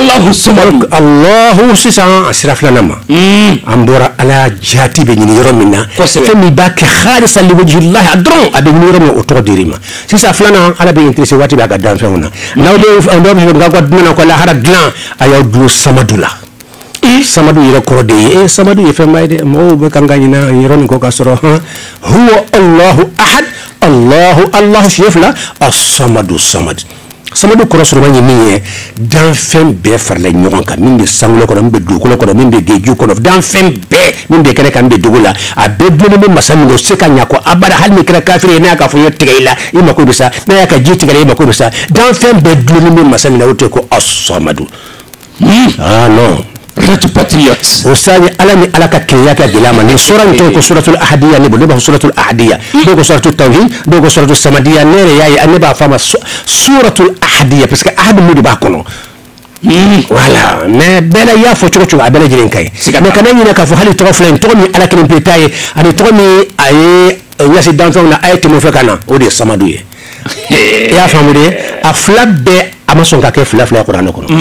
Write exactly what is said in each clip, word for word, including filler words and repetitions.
Allahu samadu Allahu sisan asraflana ma ambora ala jati be ni yoro minna femi bak khalisa li wajhillahi adron abe ni yoro mo to dirima sisa flana ala be interesse wati ba ga dan fewna nawde ndo be ga god na ko la hara glan ayaw du samadula samadu yero korode e samadu ye femayde mo be kangani na yoro ko ka soro huwa Allahu ahad Allahu Allah shefla as-samadu samad samadu ko soro mani ni dan fem be farla nyon ka min de sangulo ko be du ko ko min de geju ko dan fem be min de kene kan be dugula a be dum min masami do se kan yako abada hal mi kira kafire ne aka fuyo tigayla ima ko bisa na aka jiti gare ima ko bisa dan fem be dum min masami na wote ko as-samadu ah non Notre patriote. Osani alani alaka kiyaka gilama ni sura nto suratul ahadiya ni bodo suratul ahadiya dogo suratul tawhid dogo suratul samadiya nere yayi aneba fama suratul ahadiya parce que ahad mudi ba kono voilà mais bela ya fo choko choko abela jiren kay mais kana ni ka fo hali to flen to mi alaka ni petaye ani to mi aye yasi danfo na ayete mo fekana o de samaduye ya famude a flabbe amason ka ke flaf la qur'an kono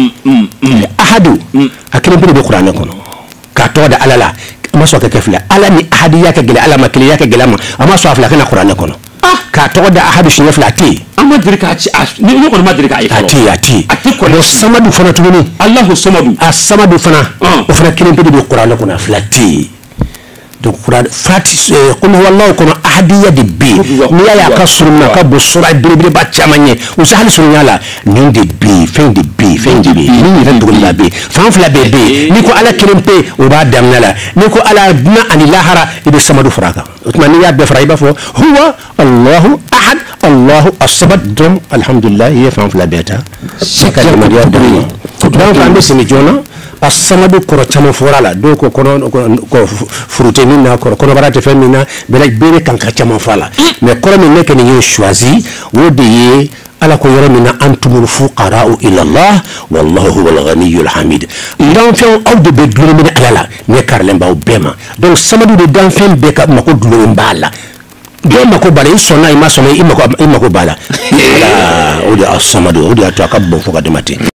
ahadu akene bi be qur'an kono ka to da alala amason ka ke flaf ala ni ahadiya ka gila ala makliya ka gila amason afla kana qur'an kono ka to da ahadu shi flati amma dirka ci ni ni kono madrika ay ati ati ati ko samadu fana tuni Allahu samadu as-samadu fana o fana kene bi be qur'an kono flati donc Quran fati qul huwallahu kono ahadiya de bi ni ya ka surna ka bo sura bibri ba chamanye o sahal sunyala ni de bi fin de bi fin de bi ni ran dugul la bi fan fla be bi ni ko ala kirimpe o ba damnala ni ko ala dina ani lahara ibe samadu fraka utmani ya be fraiba fo huwa Allahu ahad Allahu as-samad dum alhamdulillah ya fan fla beta shakal mariya dum donc ambe sini jona as-samadu koro chamo forala do ko kono ko fruté ni na koro kono barate femina bela bere kan ka chamo fala mais koro mi nek ni yo choisi wodi ye ala ko yoro mina antumul fuqara'u ila Allah wallahu huwal ghaniyyul hamid donc fi on de be dulu mina alala ne karle mbaw bema donc samadu de dan fem be ka mako dulu mbala do mako bala sonna ima sonna ima ko ima ko bala ala odi as-samadu odi atakabbu fuka demati